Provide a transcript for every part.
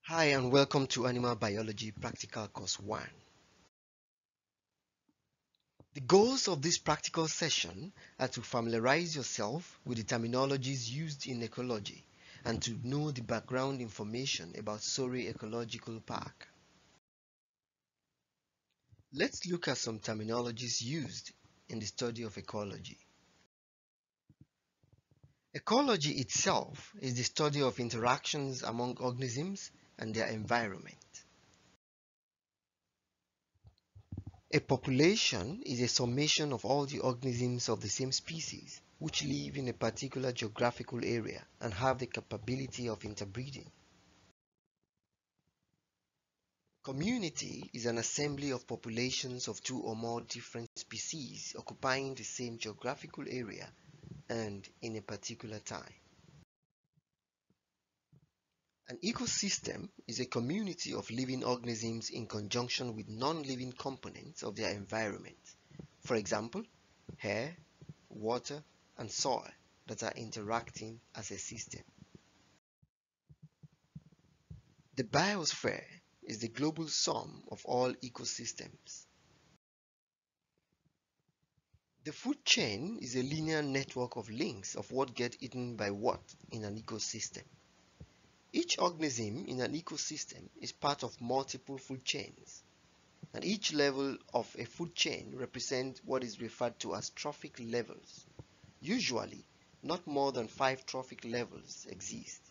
Hi and welcome to Animal Biology Practical Course 1. The goals of this practical session are to familiarize yourself with the terminologies used in ecology and to know the background information about Surrey Ecological Park. Let's look at some terminologies used in the study of ecology. Ecology itself is the study of interactions among organisms and their environment. A population is a summation of all the organisms of the same species which live in a particular geographical area and have the capability of interbreeding. Community is an assembly of populations of two or more different species occupying the same geographical area and in a particular time. An ecosystem is a community of living organisms in conjunction with non-living components of their environment. For example, air, water, and soil that are interacting as a system. The biosphere is the global sum of all ecosystems. The food chain is a linear network of links of what gets eaten by what in an ecosystem. Each organism in an ecosystem is part of multiple food chains, and each level of a food chain represents what is referred to as trophic levels. Usually, not more than 5 trophic levels exist.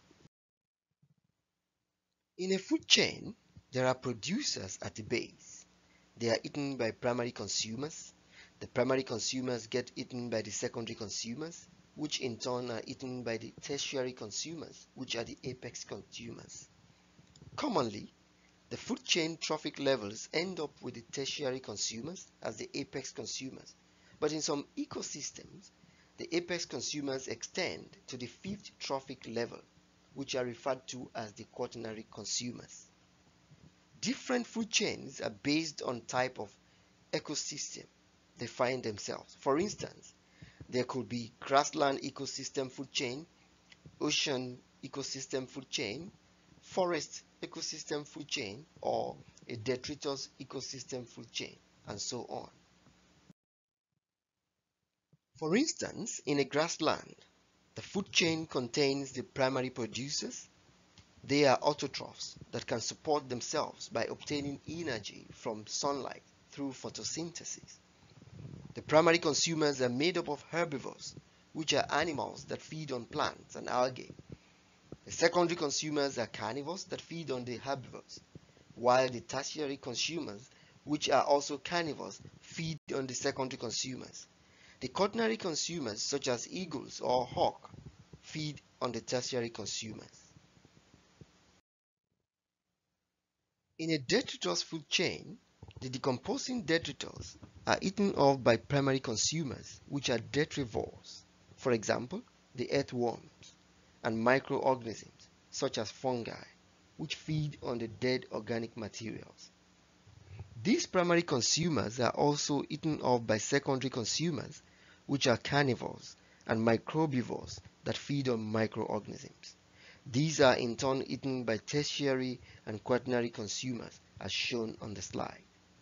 In a food chain, there are producers at the base. They are eaten by primary consumers. The primary consumers get eaten by the secondary consumers, which in turn are eaten by the tertiary consumers, which are the apex consumers. Commonly, the food chain trophic levels end up with the tertiary consumers as the apex consumers, but in some ecosystems, the apex consumers extend to the 5th trophic level, which are referred to as the quaternary consumers. Different food chains are based on type of ecosystem they find themselves. For instance, there could be grassland ecosystem food chain, ocean ecosystem food chain, forest ecosystem food chain, or a detritus ecosystem food chain, and so on. For instance, in a grassland, the food chain contains the primary producers. They are autotrophs that can support themselves by obtaining energy from sunlight through photosynthesis. The primary consumers are made up of herbivores, which are animals that feed on plants and algae. The secondary consumers are carnivores that feed on the herbivores, while the tertiary consumers, which are also carnivores, feed on the secondary consumers. The quaternary consumers, such as eagles or hawk, feed on the tertiary consumers. In a detritus food chain, the decomposing detritus are eaten off by primary consumers, which are detrivores, for example, the earthworms, and microorganisms, such as fungi, which feed on the dead organic materials. These primary consumers are also eaten off by secondary consumers, which are carnivores and microbivores that feed on microorganisms. These are in turn eaten by tertiary and quaternary consumers, as shown on the slide.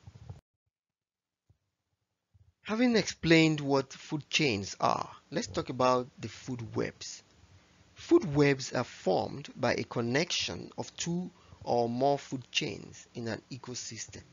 Having explained what food chains are, let's talk about the food webs. Food webs are formed by a connection of two or more food chains in an ecosystem.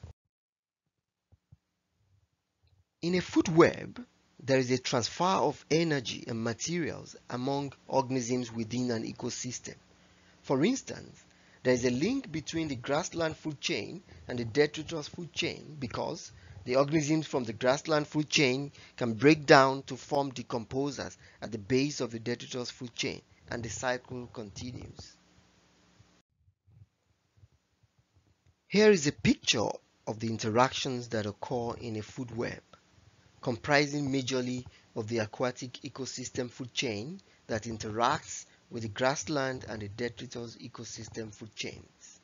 In a food web, there is a transfer of energy and materials among organisms within an ecosystem. For instance, there is a link between the grassland food chain and the detritus food chain because the organisms from the grassland food chain can break down to form decomposers at the base of the detritus food chain, and the cycle continues. Here is a picture of the interactions that occur in a food web, comprising majorly of the aquatic ecosystem food chain that interacts with the grassland and the detritus ecosystem food chains.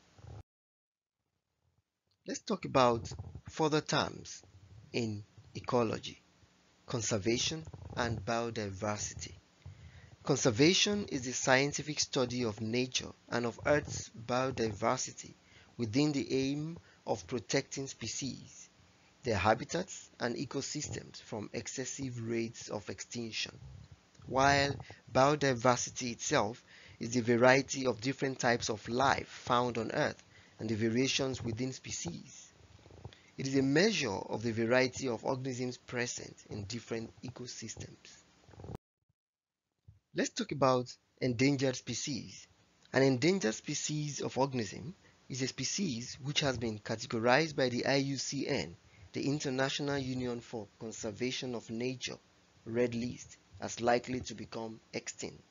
Let's talk about further terms in ecology: conservation and biodiversity. Conservation is the scientific study of nature and of Earth's biodiversity within the aim of protecting species, their habitats and ecosystems from excessive rates of extinction, while biodiversity itself is the variety of different types of life found on Earth and the variations within species. It is a measure of the variety of organisms present in different ecosystems. Let's talk about endangered species. An endangered species of organism is a species which has been categorized by the IUCN, the International Union for Conservation of Nature, Red List, as likely to become extinct.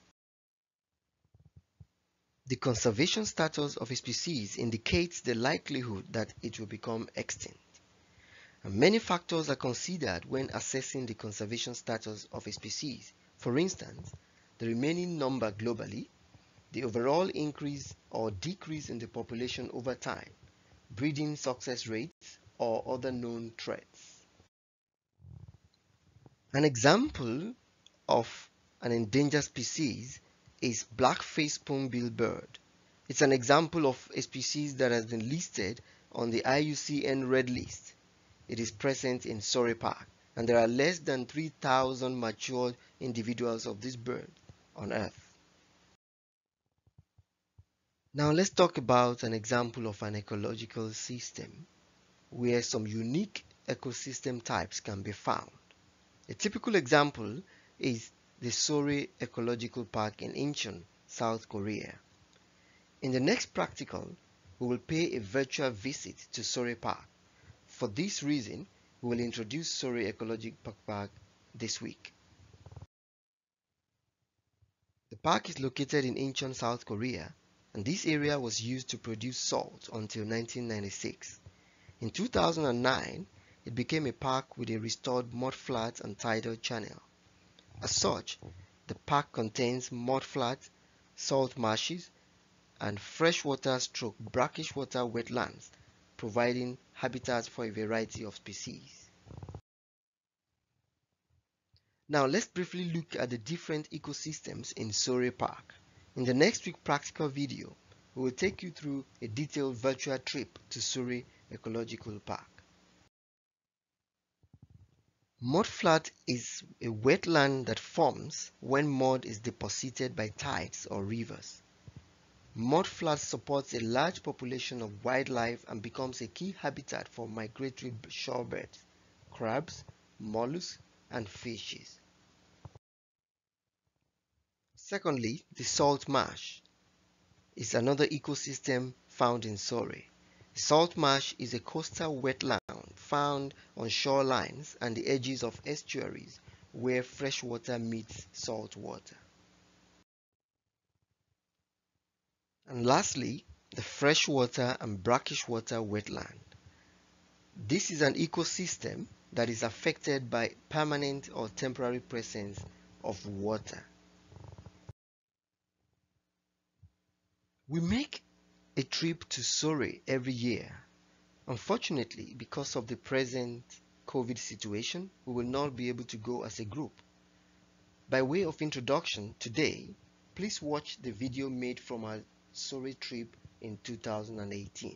The conservation status of a species indicates the likelihood that it will become extinct. And many factors are considered when assessing the conservation status of a species. For instance, the remaining number globally, the overall increase or decrease in the population over time, breeding success rates, or other known threats. An example of an endangered species is black-faced spoonbill bird. It's an example of a species that has been listed on the IUCN Red List. It is present in Surrey Park, and there are less than 3,000 matured individuals of this bird on Earth. Now let's talk about an example of an ecological system where some unique ecosystem types can be found. A typical example is the Surrey Ecological Park in Incheon, South Korea. In the next practical, we will pay a virtual visit to Surrey Park. For this reason, we will introduce Surrey Ecological Park this week. The park is located in Incheon, South Korea, and this area was used to produce salt until 1996. In 2009, it became a park with a restored mudflat and tidal channel. As such, the park contains mudflats, salt marshes, and freshwater/brackish water wetlands, providing habitats for a variety of species. Now let's briefly look at the different ecosystems in Surrey Park. In the next week practical video, we will take you through a detailed virtual trip to Surrey Ecological Park. Mudflat is a wetland that forms when mud is deposited by tides or rivers. Mudflat supports a large population of wildlife and becomes a key habitat for migratory shorebirds, crabs, mollusks, and fishes. Secondly, the salt marsh is another ecosystem found in Surrey. The salt marsh is a coastal wetland found on shorelines and the edges of estuaries where fresh water meets salt water. And lastly, the freshwater and brackish water wetland. This is an ecosystem that is affected by permanent or temporary presence of water. We make a trip to Surrey every year. Unfortunately, because of the present COVID situation, we will not be able to go as a group. By way of introduction, today, please watch the video made from our Surrey trip in 2018.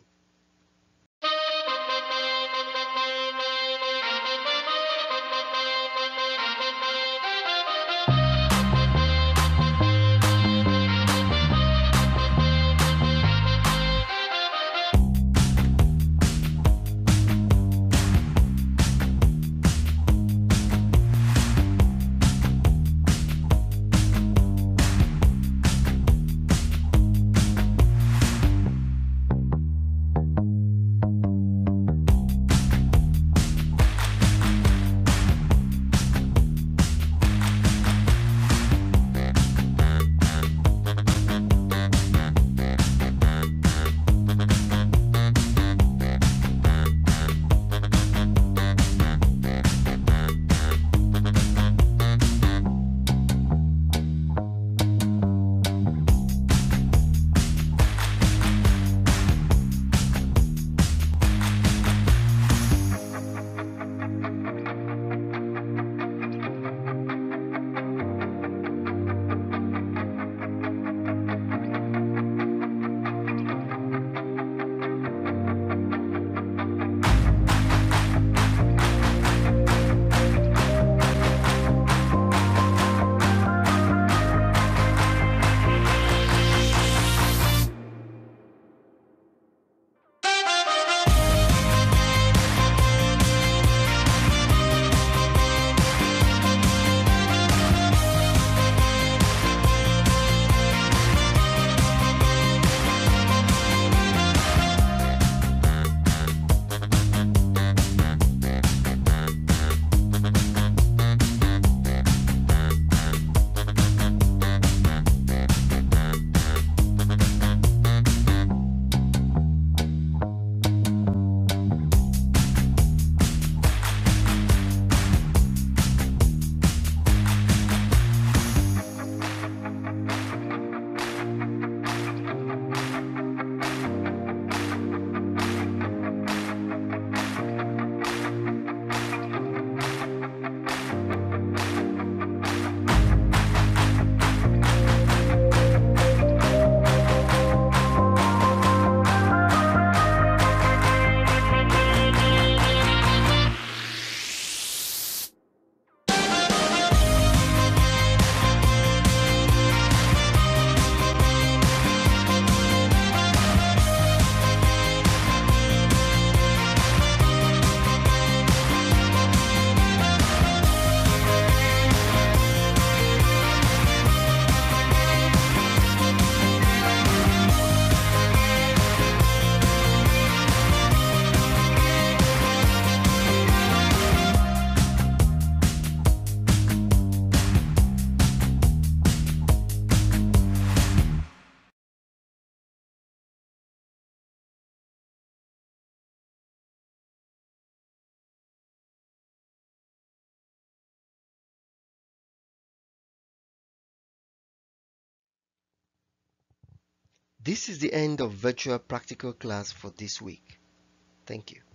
This is the end of virtual practical class for this week. Thank you.